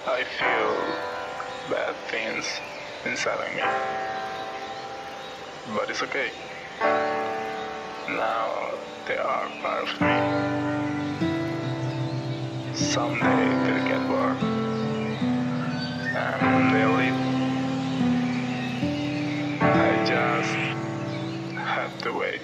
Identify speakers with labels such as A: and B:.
A: I feel bad things inside of me, but it's okay. Now they are part of me. Someday they'll get bored and they'll leave. I just have to wait.